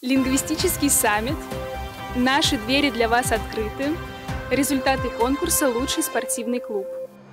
Лингвистический саммит. Наши двери для вас открыты. Результаты конкурса «Лучший спортивный клуб».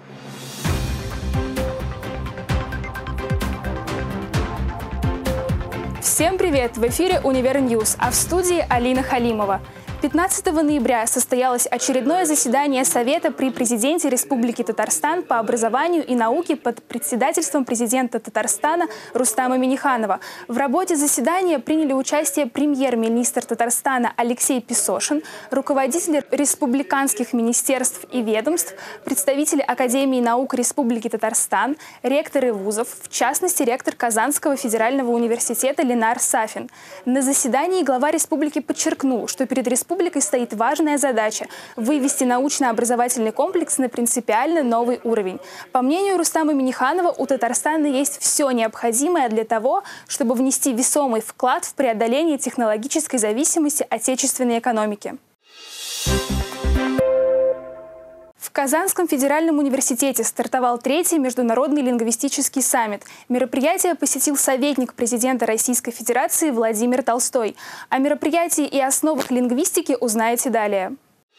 Всем привет! В эфире «Универньюз», а в студии Алина Халимова. 15 ноября состоялось очередное заседание Совета при президенте Республики Татарстан по образованию и науке под председательством президента Татарстана Рустама Минниханова. В работе заседания приняли участие премьер-министр Татарстана Алексей Песошин, руководители республиканских министерств и ведомств, представители Академии наук Республики Татарстан, ректоры вузов, в частности, ректор Казанского федерального университета Ленар Сафин. На заседании глава республики подчеркнул, что перед республикой стоит важная задача – вывести научно-образовательный комплекс на принципиально новый уровень. По мнению Рустама Минниханова, у Татарстана есть все необходимое для того, чтобы внести весомый вклад в преодоление технологической зависимости отечественной экономики. В Казанском федеральном университете стартовал 3-й международный лингвистический саммит. Мероприятие посетил советник президента Российской Федерации Владимир Толстой. О мероприятии и основах лингвистики узнаете далее.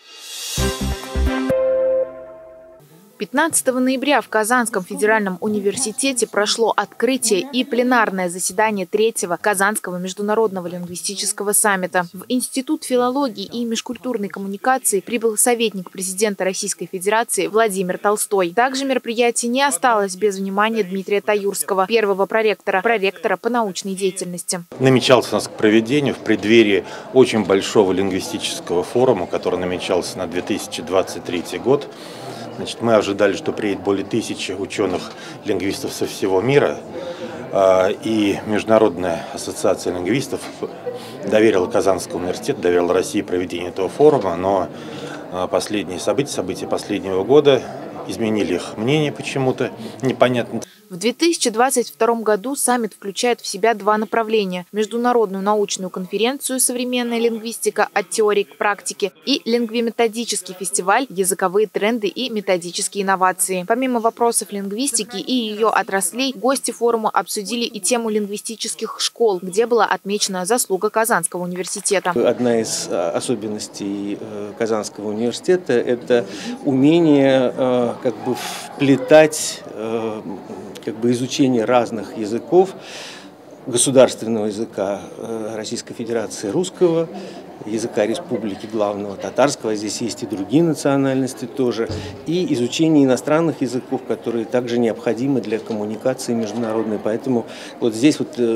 15 ноября в Казанском федеральном университете прошло открытие и пленарное заседание 3-го Казанского международного лингвистического саммита. В Институт филологии и межкультурной коммуникации прибыл советник президента Российской Федерации Владимир Толстой. Также мероприятие не осталось без внимания Дмитрия Таюрского, первого проректора по научной деятельности. Намечался у нас к проведению в преддверии очень большого лингвистического форума, который намечался на 2023 год. Значит, мы ожидали, что приедет более 1000 ученых-лингвистов со всего мира, и Международная ассоциация лингвистов доверила Казанскому университету, доверила России проведение этого форума, но последние события последнего года изменили их мнение почему-то, непонятно. В 2022 году саммит включает в себя 2 направления – международную научную конференцию «Современная лингвистика. От теории к практике» и лингвометодический фестиваль «Языковые тренды и методические инновации». Помимо вопросов лингвистики и ее отраслей, гости форума обсудили и тему лингвистических школ, где была отмечена заслуга Казанского университета. Одна из особенностей Казанского университета – это умение вплетать изучение разных языков, государственного языка Российской Федерации русского, языка республики главного татарского, здесь есть и другие национальности тоже, и изучение иностранных языков, которые также необходимы для коммуникации международной. Поэтому вот здесь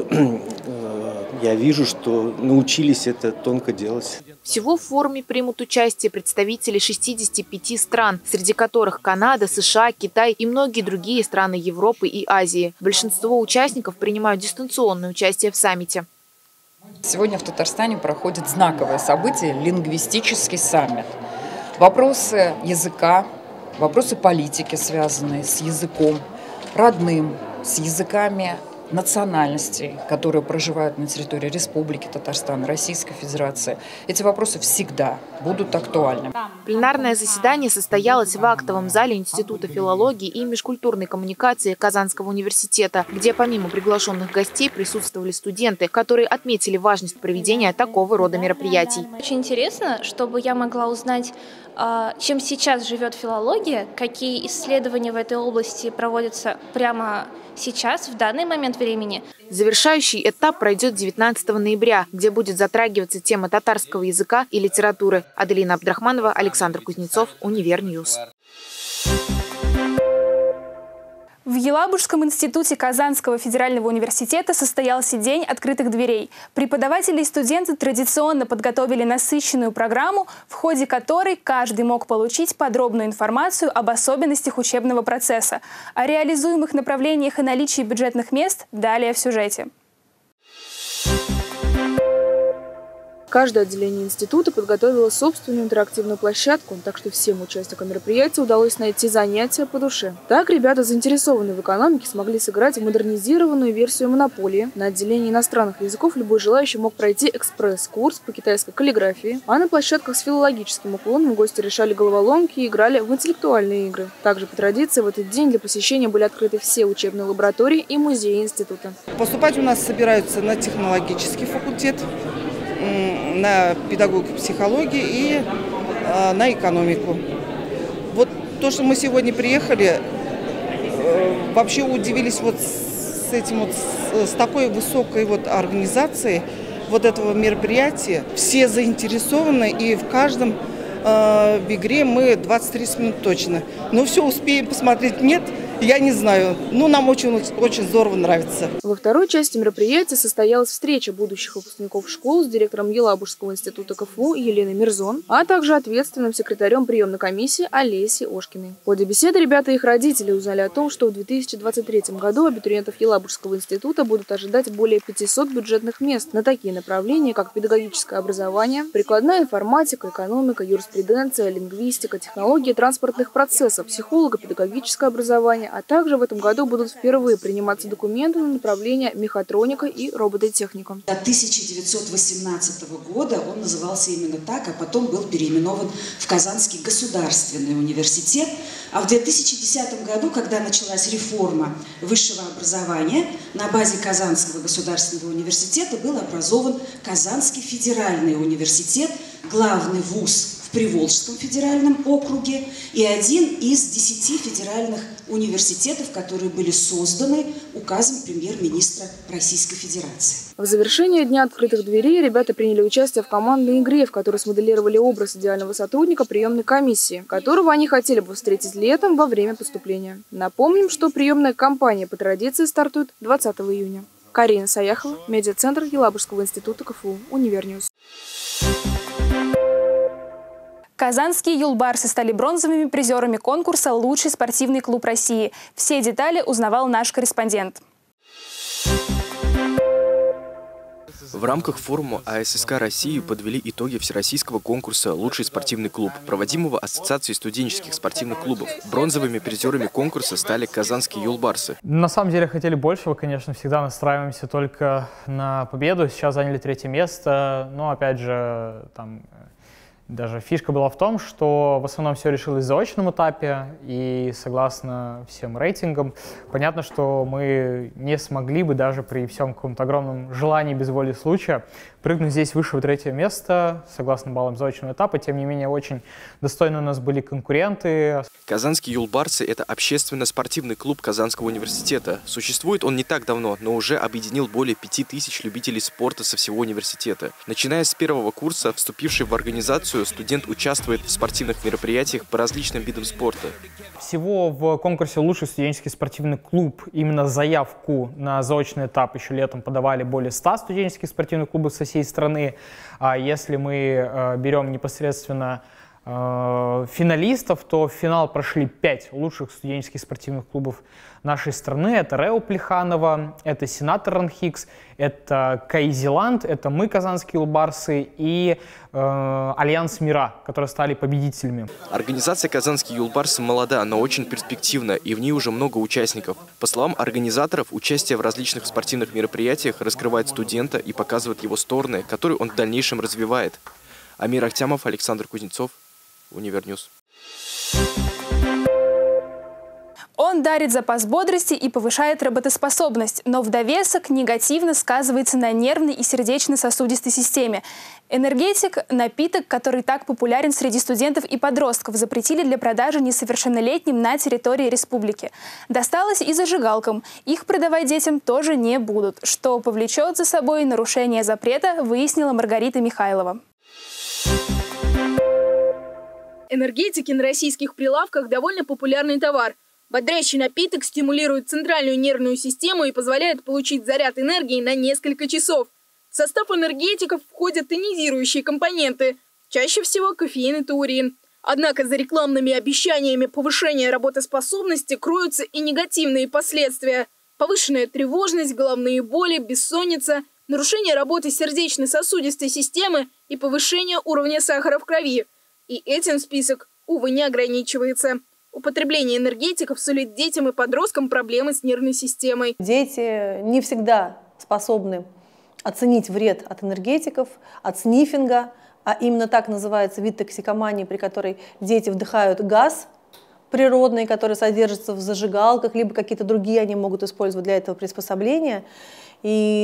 я вижу, что научились это тонко делать. Всего в форуме примут участие представители 65 стран, среди которых Канада, США, Китай и многие другие страны Европы и Азии. Большинство участников принимают дистанционное участие в саммите. Сегодня в Татарстане проходит знаковое событие – лингвистический саммит. Вопросы языка, вопросы политики, связанные с языком родным, с языками национальностей, которые проживают на территории Республики Татарстан, Российской Федерации. Эти вопросы всегда будут актуальны. Пленарное заседание состоялось в актовом зале Института филологии и межкультурной коммуникации Казанского университета, где помимо приглашенных гостей присутствовали студенты, которые отметили важность проведения такого рода мероприятий. Очень интересно, чтобы я могла узнать, чем сейчас живет филология, какие исследования в этой области проводятся прямо сейчас, в данный момент времени. Завершающий этап пройдет 19 ноября, где будет затрагиваться тема татарского языка и литературы. Аделина Абдрахманова, Александр Кузнецов, Универньюз. В Елабужском институте Казанского федерального университета состоялся День открытых дверей. Преподаватели и студенты традиционно подготовили насыщенную программу, в ходе которой каждый мог получить подробную информацию об особенностях учебного процесса. О реализуемых направлениях и наличии бюджетных мест далее в сюжете. Каждое отделение института подготовило собственную интерактивную площадку, так что всем участникам мероприятия удалось найти занятия по душе. Так, ребята, заинтересованные в экономике, смогли сыграть в модернизированную версию «Монополии». На отделении иностранных языков любой желающий мог пройти экспресс-курс по китайской каллиграфии, а на площадках с филологическим уклоном гости решали головоломки и играли в интеллектуальные игры. Также по традиции в этот день для посещения были открыты все учебные лаборатории и музеи института. Поступать у нас собираются на технологический факультет, на педагогику, психологию и на экономику. Вот то, что мы сегодня приехали, вообще удивились вот с этим вот, с такой высокой вот организацией вот этого мероприятия. Все заинтересованы, и в каждом в игре мы 20-30 минут точно. Но все успеем посмотреть, нет, я не знаю. Ну, нам очень здорово нравится. Во второй части мероприятия состоялась встреча будущих выпускников школ с директором Елабужского института КФУ Еленой Мирзон, а также ответственным секретарем приемной комиссии Олесей Ошкиной. В ходе беседы ребята и их родители узнали о том, что в 2023 году абитуриентов Елабужского института будут ожидать более 500 бюджетных мест на такие направления, как педагогическое образование, прикладная информатика, экономика, юриспруденция, лингвистика, технологии транспортных процессов, психолого-педагогическое образование, а также в этом году будут впервые приниматься документы на направление мехатроника и робототехника. До 1918 года он назывался именно так, а потом был переименован в Казанский государственный университет. А в 2010 году, когда началась реформа высшего образования, на базе Казанского государственного университета был образован Казанский федеральный университет, главный вуз в Приволжском федеральном округе и один из 10 федеральных университетов, которые были созданы указом премьер-министра Российской Федерации. В завершение Дня открытых дверей ребята приняли участие в командной игре, в которой смоделировали образ идеального сотрудника приемной комиссии, которого они хотели бы встретить летом во время поступления. Напомним, что приемная кампания по традиции стартует 20 июня. Карина Саяхова, медиацентр Елабужского института КФУ, Универньюз. Казанские юлбарсы стали бронзовыми призерами конкурса «Лучший спортивный клуб России». Все детали узнавал наш корреспондент. В рамках форума АССК России подвели итоги всероссийского конкурса «Лучший спортивный клуб», проводимого Ассоциацией студенческих спортивных клубов. Бронзовыми призерами конкурса стали казанские юлбарсы. На самом деле хотели большего, конечно, всегда настраиваемся только на победу. Сейчас заняли 3-е место, но опять же, там даже фишка была в том, что в основном все решилось в заочном этапе, и согласно всем рейтингам, понятно, что мы не смогли бы даже при всем каком-то огромном желании без воли случая прыгнуть здесь выше в 3-е место, согласно баллам заочного этапа. Тем не менее, очень достойны у нас были конкуренты. Казанские юлбарсы – это общественно-спортивный клуб Казанского университета. Существует он не так давно, но уже объединил более 5000 любителей спорта со всего университета. Начиная с 1-го курса, вступивший в организацию, студент участвует в спортивных мероприятиях по различным видам спорта. Всего в конкурсе «Лучший студенческий спортивный клуб» именно заявку на заочный этап еще летом подавали более 100 студенческих спортивных клубов со всей страны. А если мы берем непосредственно финалистов, то в финал прошли 5 лучших студенческих спортивных клубов нашей страны. Это РЭО Плеханова, это Сенатор Ранхикс, это Кайзиланд, это мы, Казанские юлбарсы, и Альянс Мира, которые стали победителями. Организация «Казанские юлбарсы» молода, но очень перспективна, и в ней уже много участников. По словам организаторов, участие в различных спортивных мероприятиях раскрывает студента и показывает его стороны, которые он в дальнейшем развивает. Амир Ахтямов, Александр Кузнецов, Универньюз. Он дарит запас бодрости и повышает работоспособность, но в довесок негативно сказывается на нервной и сердечно-сосудистой системе. Энергетик – напиток, который так популярен среди студентов и подростков, запретили для продажи несовершеннолетним на территории республики. Досталось и зажигалкам. Их продавать детям тоже не будут. Что повлечет за собой нарушение запрета, выяснила Маргарита Михайлова. Энергетики на российских прилавках – довольно популярный товар. Бодрящий напиток стимулирует центральную нервную систему и позволяет получить заряд энергии на несколько часов. В состав энергетиков входят тонизирующие компоненты, чаще всего кофеин и таурин. Однако за рекламными обещаниями повышения работоспособности кроются и негативные последствия. Повышенная тревожность, головные боли, бессонница, нарушение работы сердечно-сосудистой системы и повышение уровня сахара в крови. И этим список, увы, не ограничивается. Употребление энергетиков сулит детям и подросткам проблемы с нервной системой. Дети не всегда способны оценить вред от энергетиков, от снифинга, а именно так называется вид токсикомании, при которой дети вдыхают газ природный, который содержится в зажигалках, либо какие-то другие они могут использовать для этого приспособления. И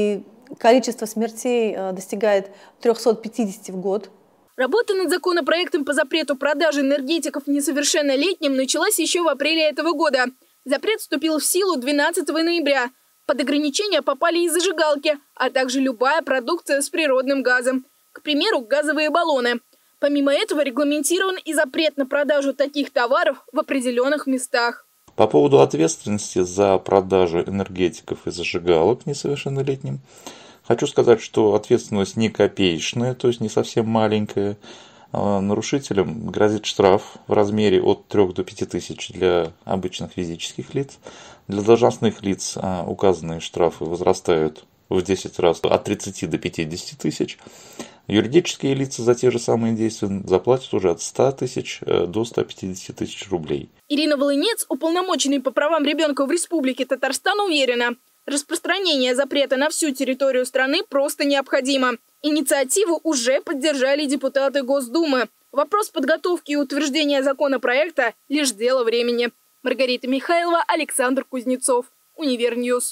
количество смертей достигает 350 в год. Работа над законопроектом по запрету продажи энергетиков несовершеннолетним началась еще в апреле этого года. Запрет вступил в силу 12 ноября. Под ограничения попали и зажигалки, а также любая продукция с природным газом. К примеру, газовые баллоны. Помимо этого регламентирован и запрет на продажу таких товаров в определенных местах. По поводу ответственности за продажу энергетиков и зажигалок несовершеннолетним, хочу сказать, что ответственность не копеечная, то есть не совсем маленькая. Нарушителям грозит штраф в размере от 3 до 5 тысяч для обычных физических лиц. Для должностных лиц указанные штрафы возрастают в 10 раз от 30 до 50 тысяч. Юридические лица за те же самые действия заплатят уже от 100 тысяч до 150 тысяч рублей. Ирина Волынец, уполномоченный по правам ребенка в Республике Татарстан, уверена, распространение запрета на всю территорию страны просто необходимо. Инициативу уже поддержали депутаты Госдумы. Вопрос подготовки и утверждения законопроекта – лишь дело времени. Маргарита Михайлова, Александр Кузнецов, Универньюз.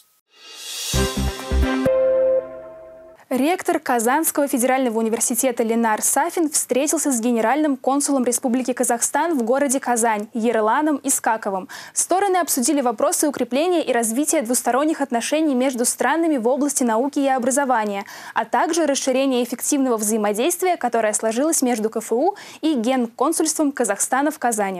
Ректор Казанского федерального университета Ленар Сафин встретился с генеральным консулом Республики Казахстан в городе Казань Ерыланом Искаковым. Стороны обсудили вопросы укрепления и развития двусторонних отношений между странами в области науки и образования, а также расширение эффективного взаимодействия, которое сложилось между КФУ и Генконсульством Казахстана в Казани.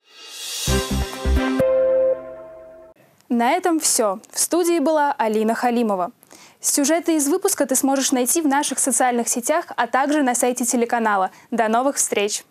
На этом все. В студии была Алина Халимова. Сюжеты из выпуска ты сможешь найти в наших социальных сетях, а также на сайте телеканала. До новых встреч!